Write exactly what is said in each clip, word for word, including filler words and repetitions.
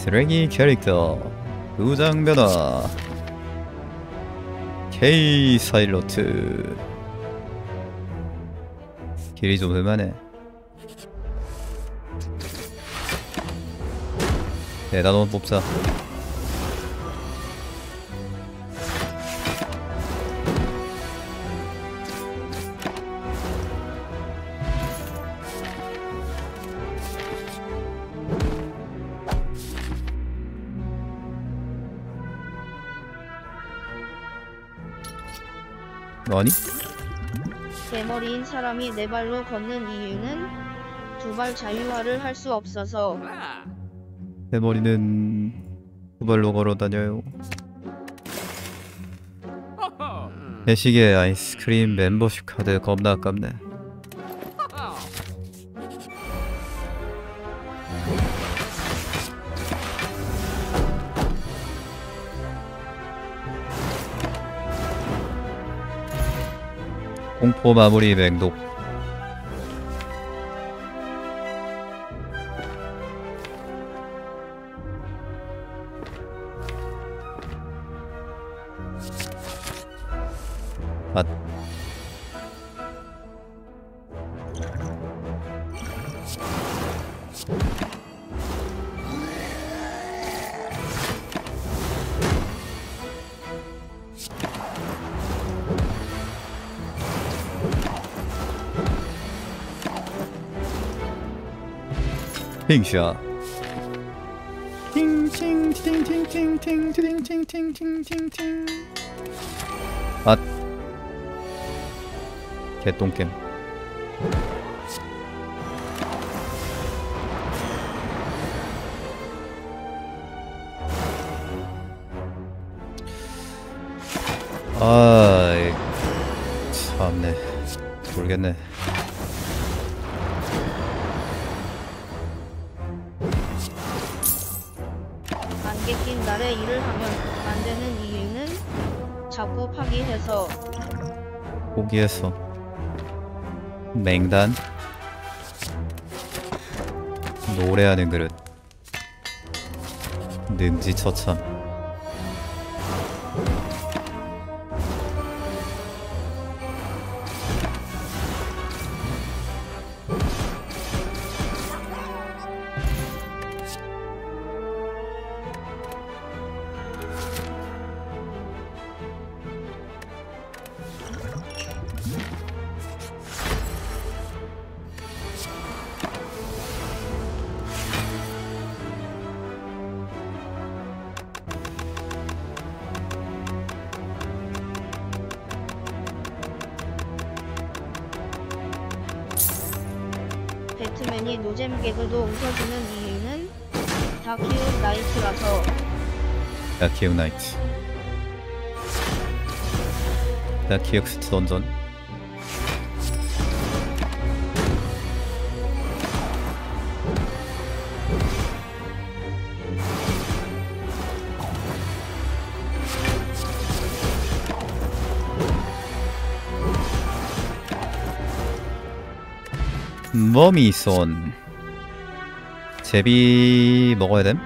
쓰레기 캐릭터 두장 변화. K 사일러트. 길이 좀 얼마네. 대단원 뽑자. 아니? 대머리인 사람이 네 발로 걷는 이유는 두 발 자유화를 할 수 없어서. 대머리는 두 발로 걸어 다녀요. 배시계 아이스크림 멤버십 카드 겁나 아깝네. 공포 마무리 맹독. 맛. 핑샤. 팅팅팅팅팅팅팅팅팅팅팅팅. 맛. 개똥겜. 아이 참네. 모르겠네. 안개 낀 날에 일을 하면 안 되는 이유는 자꾸 파기해서. 포기했어. 맹단. 노래하는 그릇. 능지처참. 배트맨이 노잼 개그도 웃어주는 이유는 다큐 나이트라서. 다키역 나이트. 다키역 스트 던전. 머미손. 제비 먹어야 됨?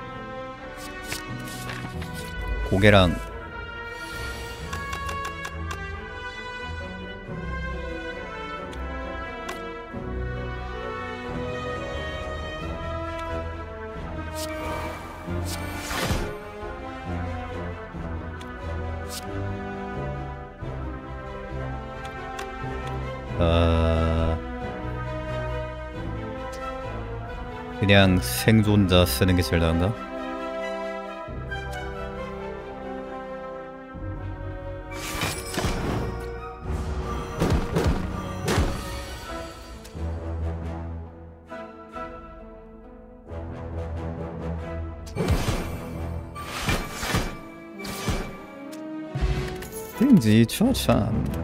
고개랑 아... 그냥 생존자 쓰는 게 제일 나은가? 능지처참.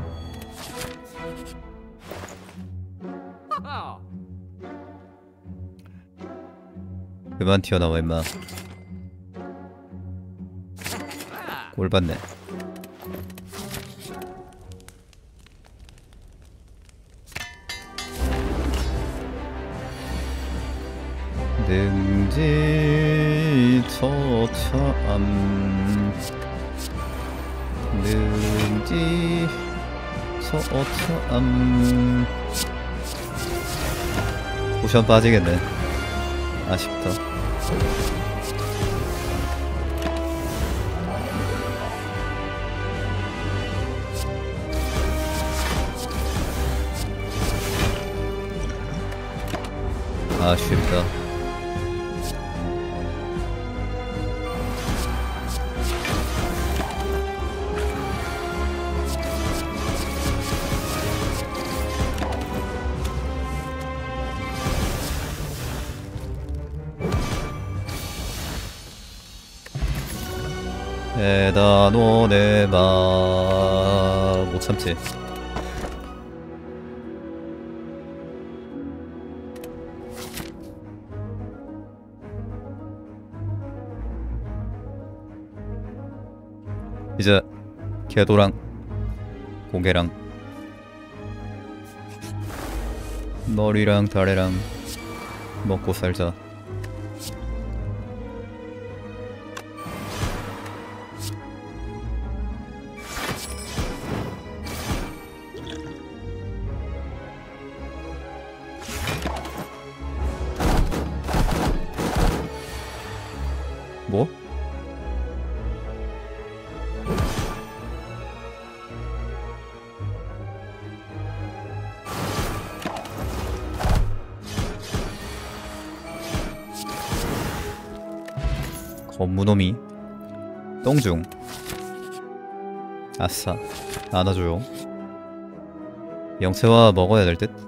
그만 튀어나와 임마. 꼴 받네. 능지 처참 능지 처참 포션 빠지겠네. 아쉽다. 아쉽다. 에다노네마 못 참지. 이제 개도랑 고개랑 머리랑 다래랑 먹고 살자. 뭐? 검무놈이 똥중. 아싸, 안아줘요. 영채와 먹어야 될 듯?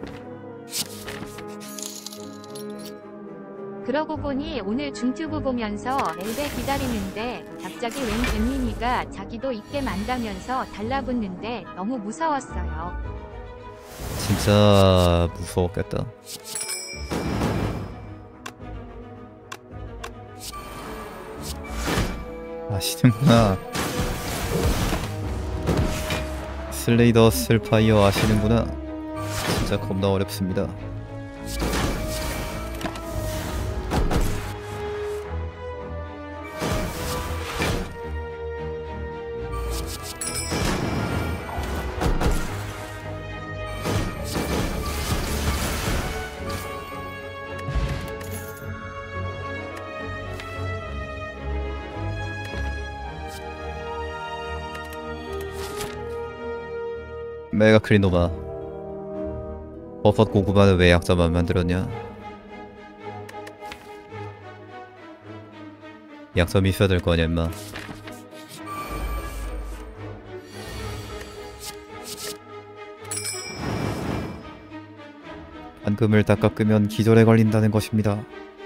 그러고 보니 오늘 중튜브 보면서 엘베 기다리는데 갑자기 웬 잼민이가 자기도 있게 만다면서 달라붙는데 너무 무서웠어요. 진짜 무서웠겠다. 아시는구나. 슬레이더 슬파이어 아시는구나. 진짜 겁나 어렵습니다. 메가 크리노바. 버섯 고구마는 왜 약자만 만들었냐? 약점이 있어야 될 거 아니야 임마. 황금을 다 깎으면 기절에 걸린다는 것입니다.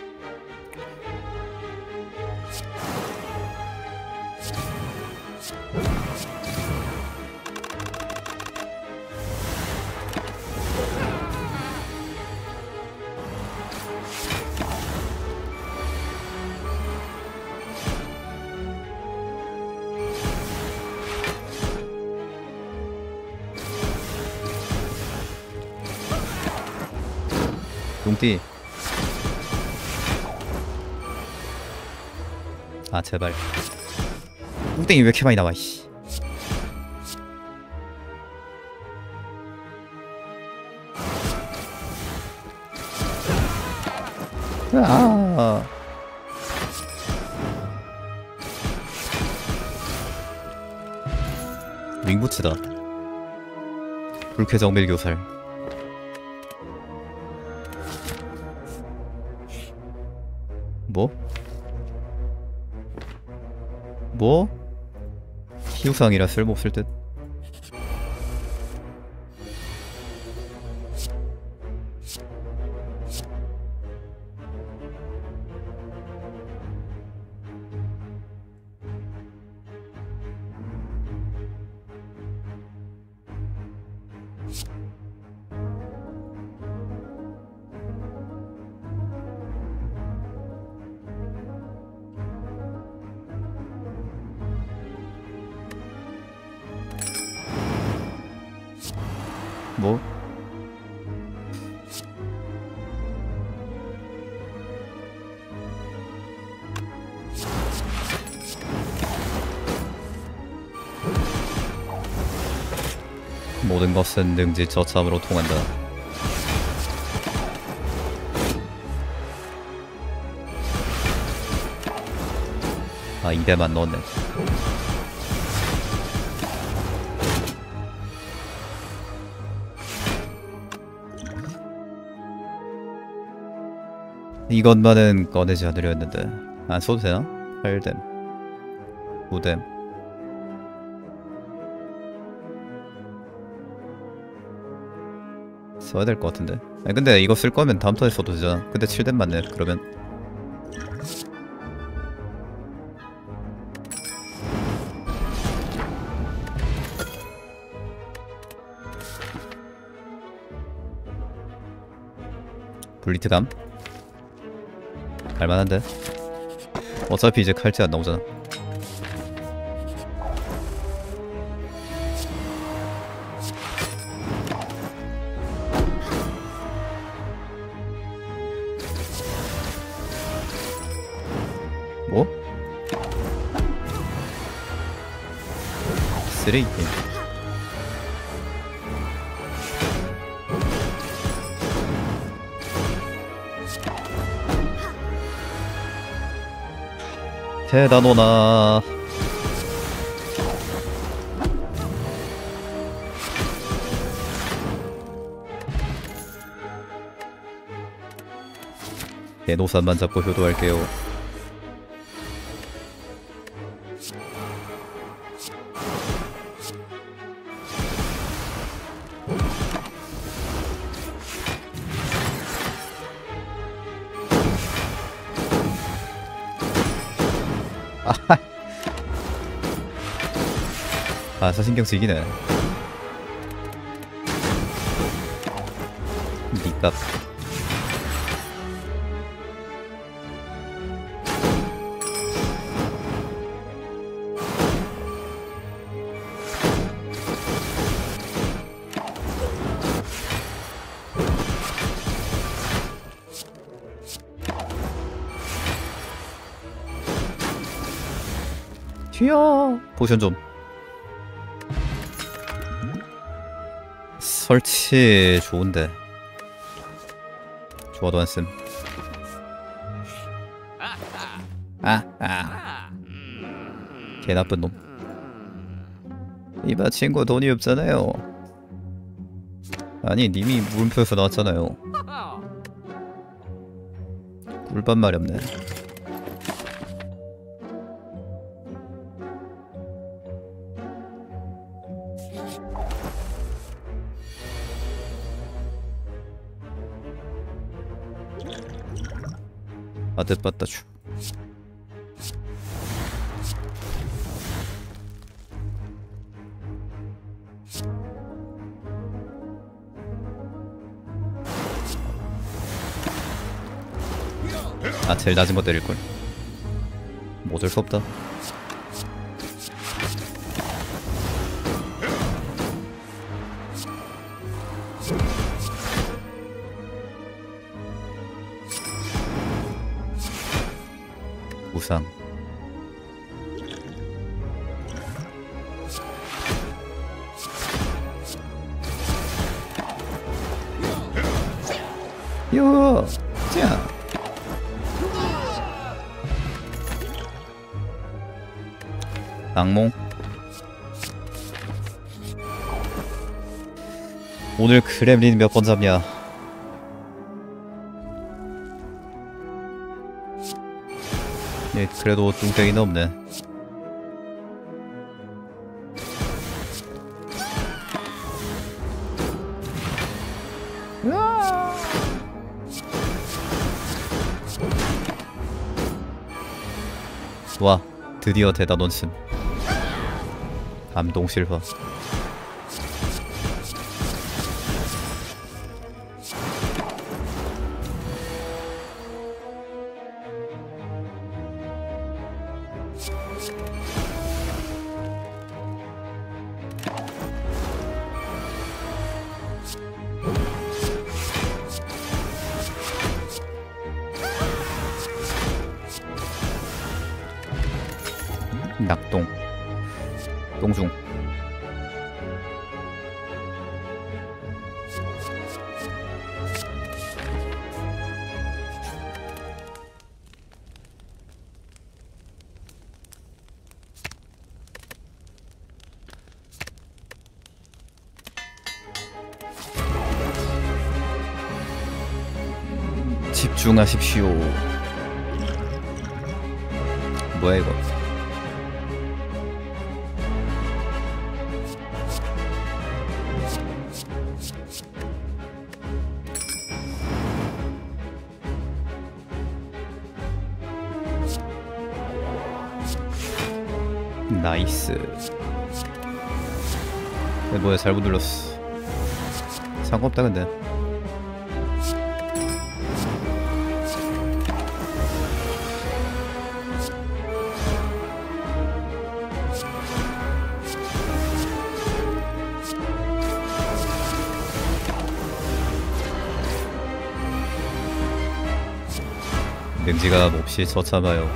용띠. 아 제발. 뚱땡이 왜 이렇게 많이 나와 이씨. 아. 윙부츠다. 불쾌 정밀 교살. 뭐? 뭐? 희우상이라 쓸모없을 듯. 뭐? 모든 것은 능지 저참으로 통한다. 아, 이대만 넣었네. 이것만은 꺼내지 않으려 했는데 안 써도 되나? 팔댐 구댐 써야 될 것 같은데. 아니 근데 이거 쓸 거면 다음 턴에 써도 되잖아. 근데 칠댐 맞네 그러면. 블리트감? 갈만한데? 어차피 이제 칼찌 안 나오잖아. 뭐? 쓰레기 게임. 대단오나. 대노산만 잡고 효도할게요. 아, 사신경 쓰이기네. 니값. 튀어. 포션 좀. 설치 좋은데 좋아도 안씀. 아, 아. 개 나쁜 놈. 이봐 친구 돈이 없잖아요. 아니 님이 물음표에서 나왔잖아요. 꿀밤 말이 없네. 아뜻빠따추. 아 제일 낮은 거 때릴걸. 뭐 어쩔 수 없다. 우상. 요! 자! 악몽? 오늘 그렘린 몇 번 잡냐? 예, 그래도 뚱땡이는 없네. 와, 드디어 대단원씀. 감동실화. 낙동 똥중. 집중하십시오. 뭐야 이거? 나이스. 야, 뭐야 잘못 눌렀어. 상관없다 근데. 능지가 몹시 처참하여.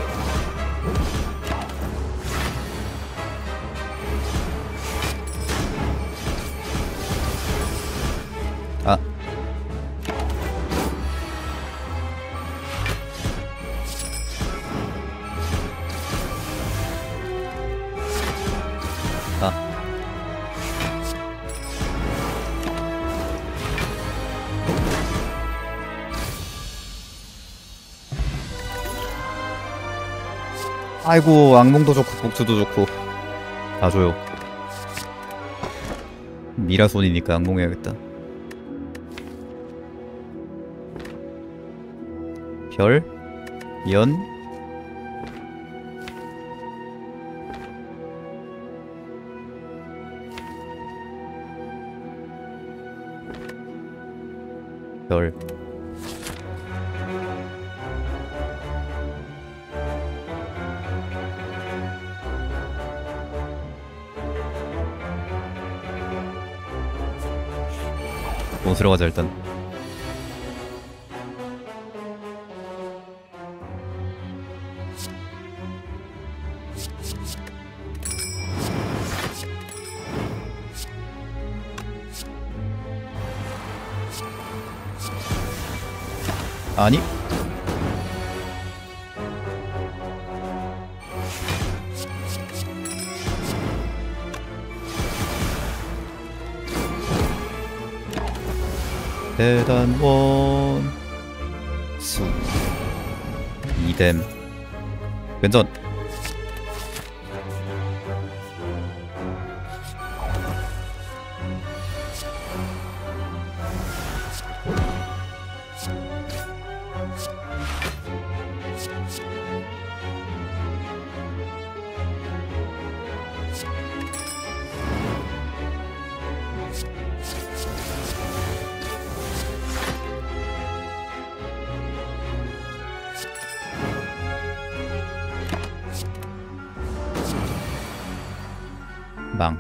아. 아. 아이고 악몽도 좋고 복수도 좋고 다 줘요. 미라손이니까 악몽해야겠다. 별, 연, 별. 옷으로 가자 일단. 아니? 대단원 수 이뎀 왼전. 망.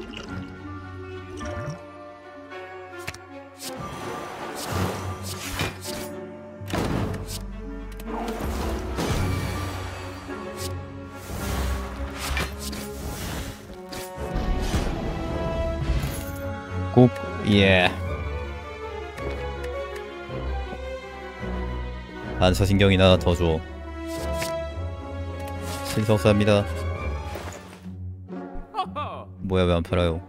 곱, 예. 반사신경이나 더 줘. 신성사합니다. 뭐야 왜 안 팔아요?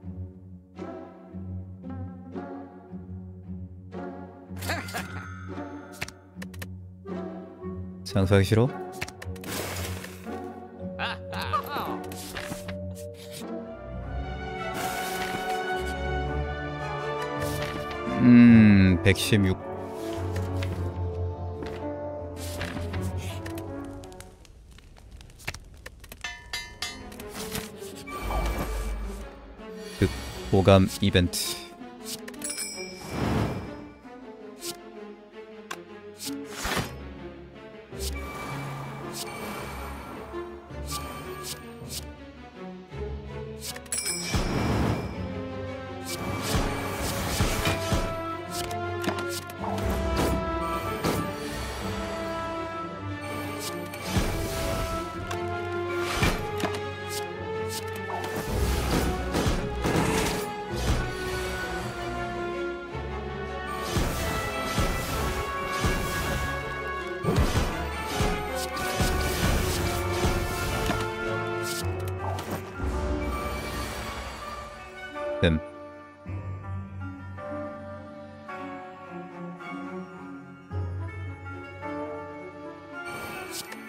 장사하기 싫어? 음... 백십육. 보감 이벤트. 됨.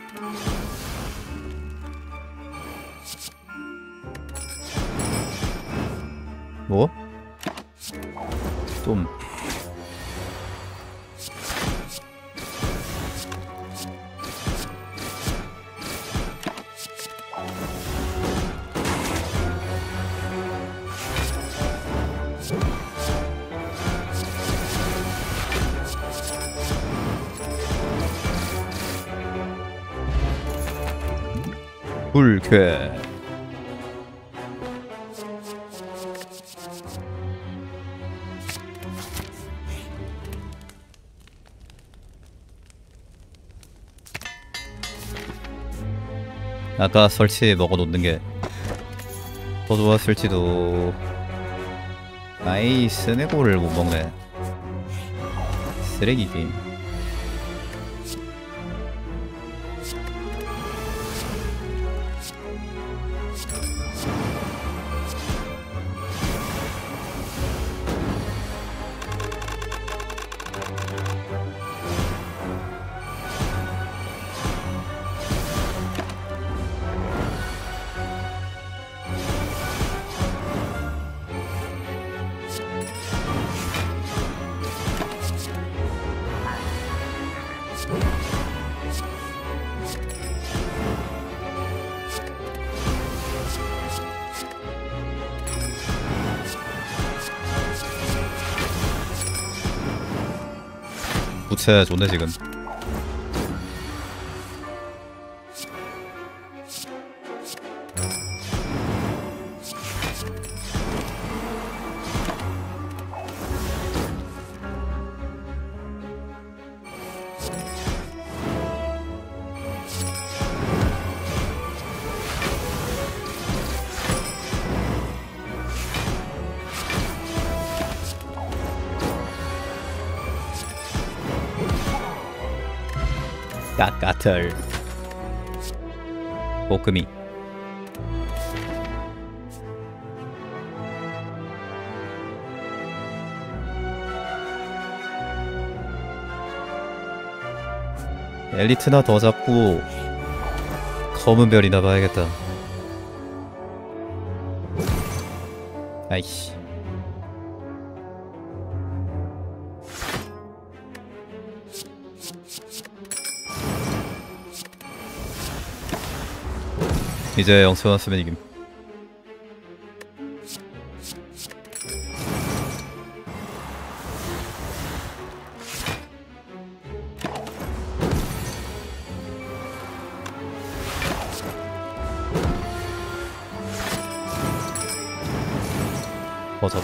뭐? 좀 불쾌. 아까 설치 먹어놓는 게 더 좋았을지도. 아이 스네고를 못 먹네. 쓰레기 게임. 부채 좋네 지금. 까까털 볶음이. 엘리트나 더 잡고 검은 별이나 봐야겠다. 아이씨. 이제 영수만 쓰면 이김. 버섯.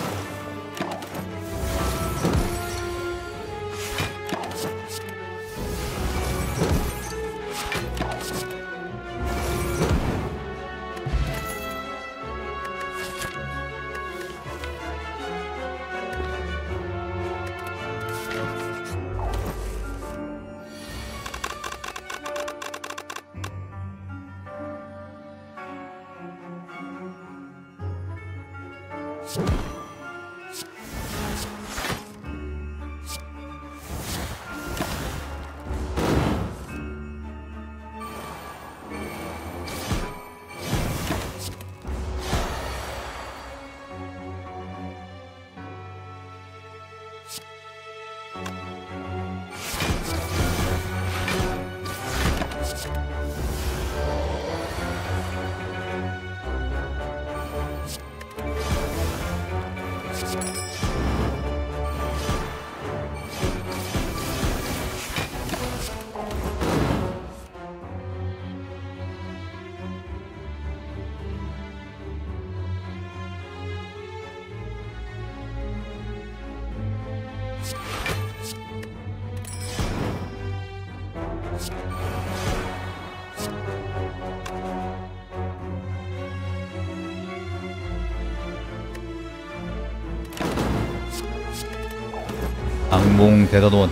악몽 대단원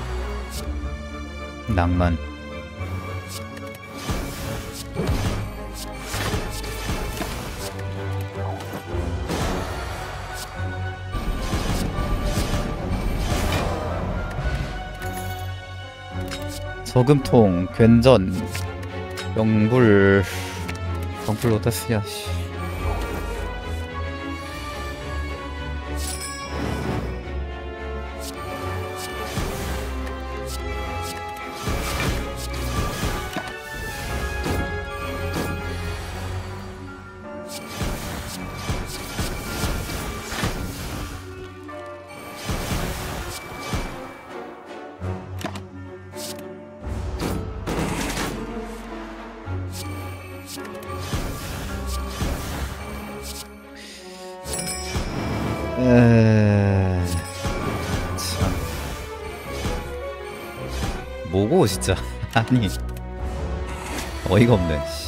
낭만. 저금통, 괜전, 영불 영불 로타스야 씨. 에... 참 뭐고 진짜 아니 어이가 없네. 씨.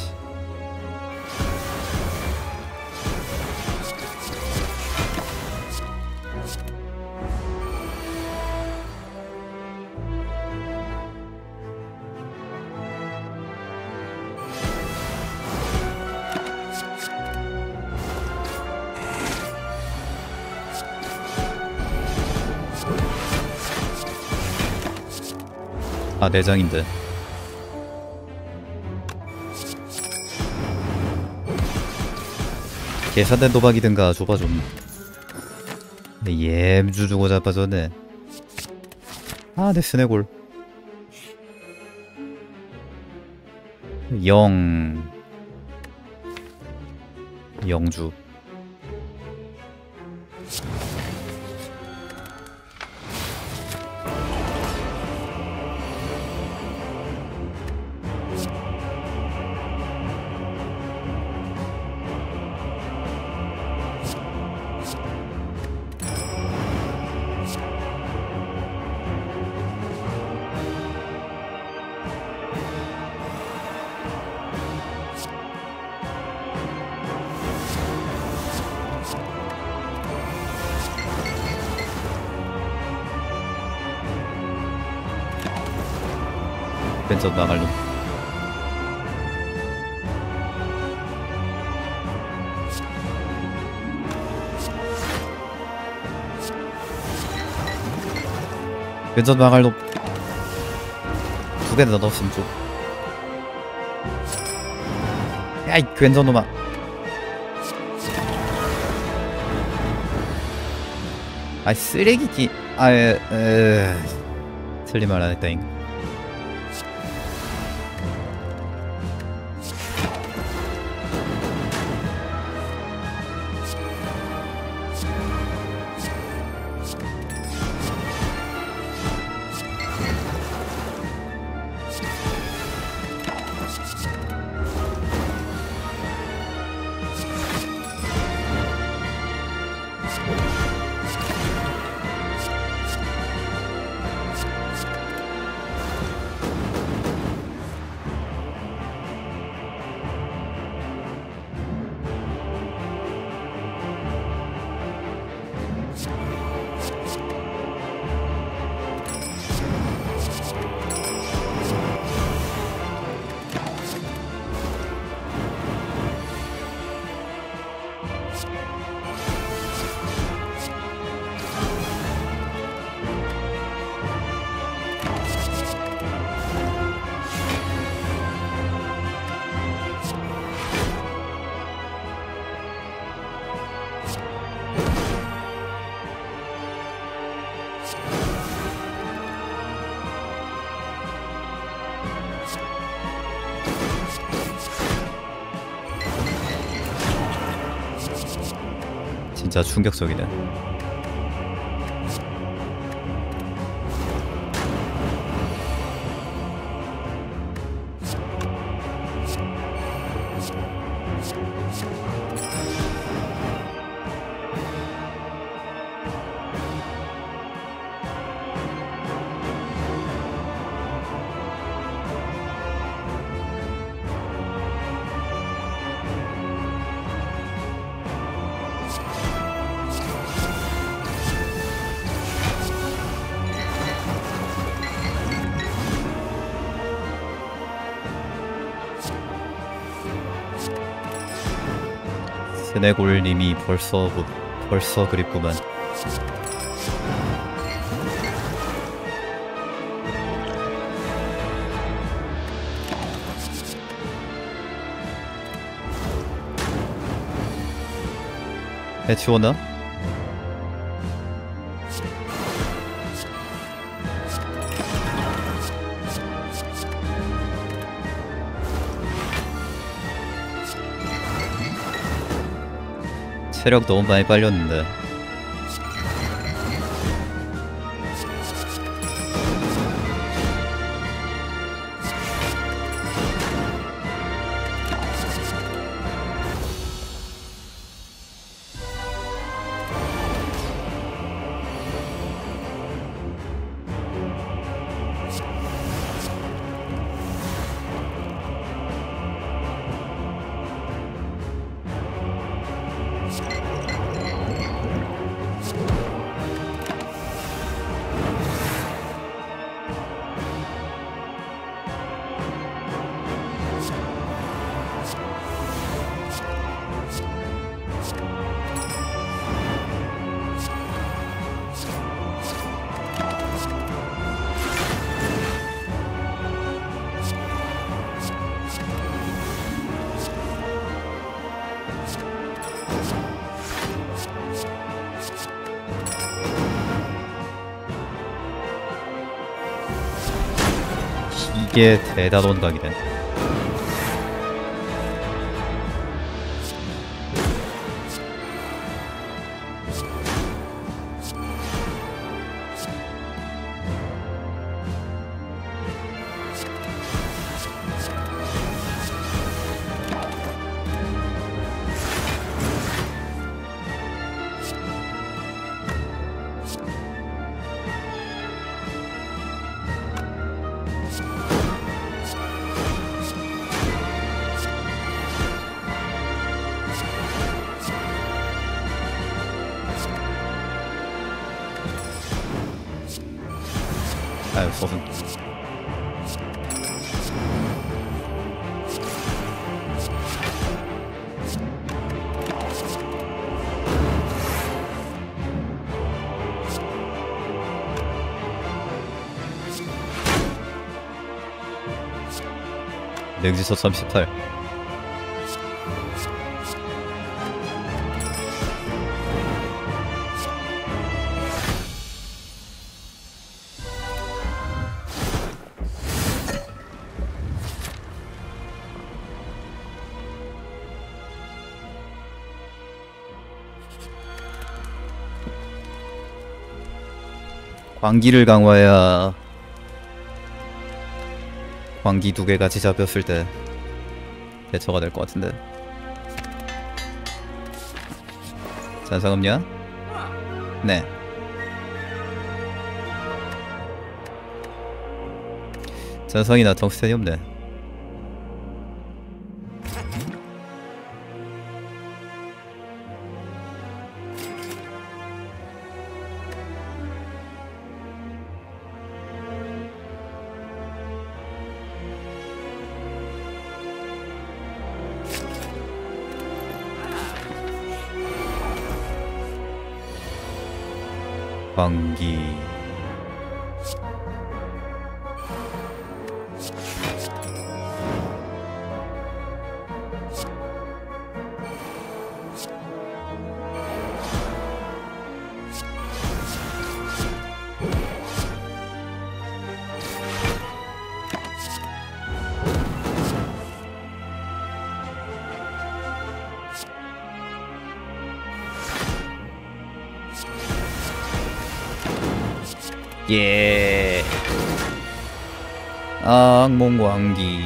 아 내장인데 계산된 도박이든가 줘봐 좀. 옙주 주고 자빠졌네. 아 내 스네골 영 영주 벤처 나갈 놈. 벤처 나갈 놈. 두 개나 넣었으면 좀. 야이 괜찮 놈아. 아이 쓰레기기. 아에 에. 틀린 말 안 했다잉. 진짜 충격적이네. 스네골님이 벌써 벌써 그립구만. 해치웠나? 체력 너무 많이 빨렸는데. 이게 대다돈각이네. 아유, 소순. 냉지서 삼십팔. 광기를 강화해야 광기 두 개 같이 잡혔을 때 대처가 될 것 같은데. 잔상 없냐? 네. 잔상이나 텅스텐이 없네. 광기. 예. 악몽광기.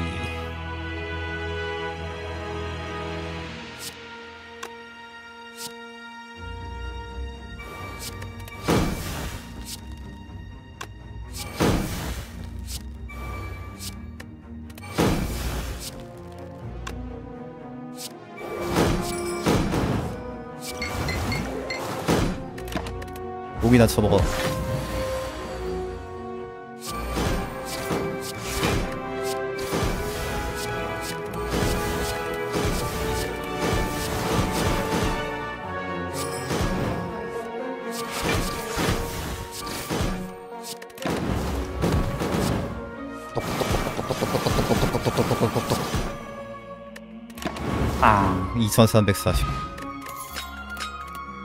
목이나 쳐먹어. 아, 이천삼백사십.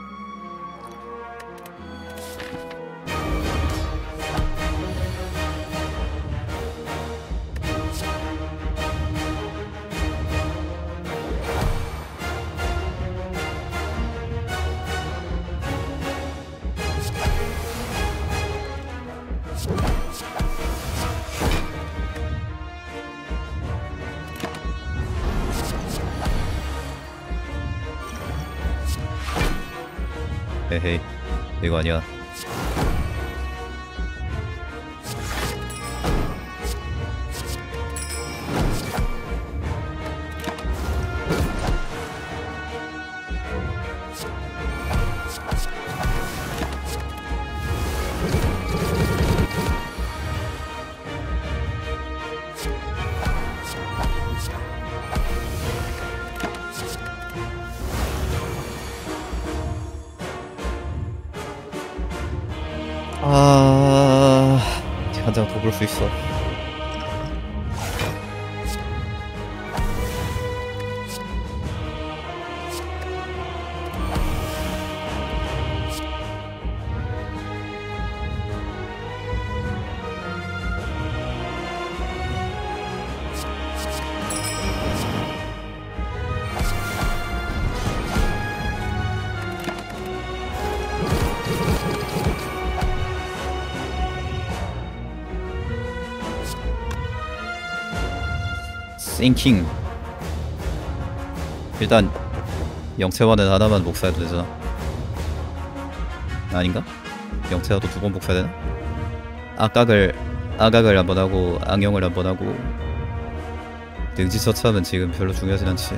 에헤이, 이거 아니야. 아, 한 장 더 볼 수 있어. 싱킹. 일단 영채화는 하나만 복사해도 되잖아. 아닌가? 영채화도 두 번 복사되나? 악각을 악악을 한번 하고 악영을 한번 하고. 능지처참은 지금 별로 중요하진 않지.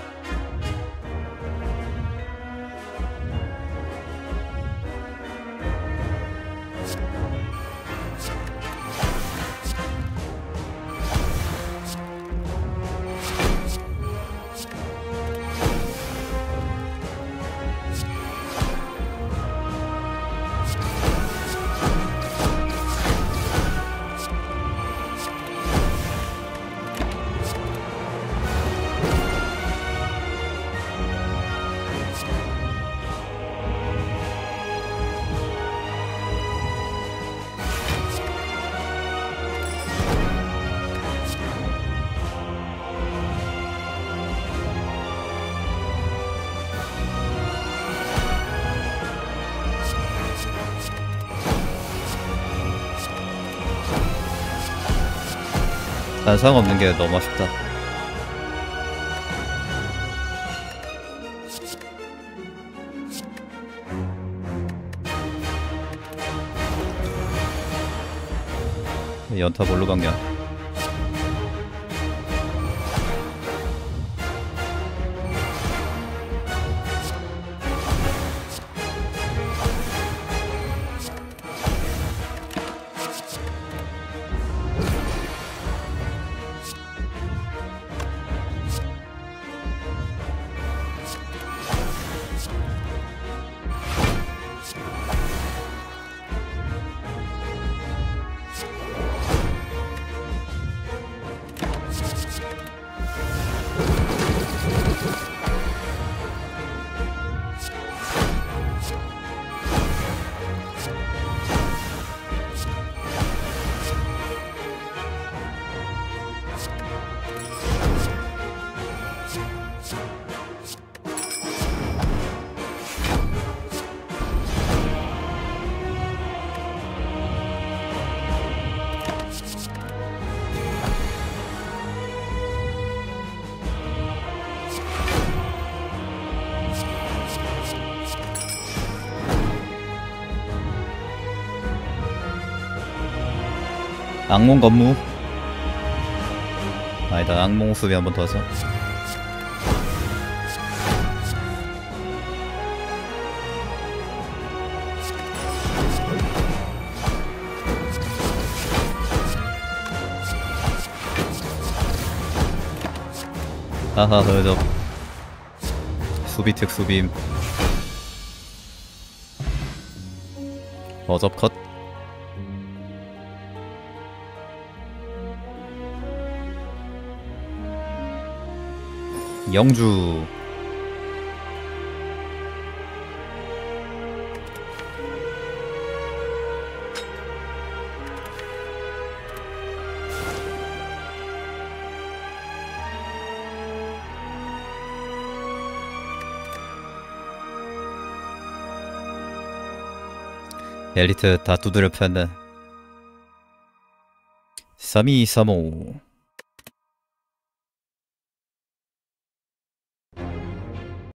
단상 없는 게 너무 아쉽다. 연타 뭘로 박냐? 악몽 건무. 아니다, 악몽 수비 한 번 더 하자. 하하, 더적 수비 특수빔. 어접 컷. 영주. 엘리트 다 두드려 폈네. 삼이삼오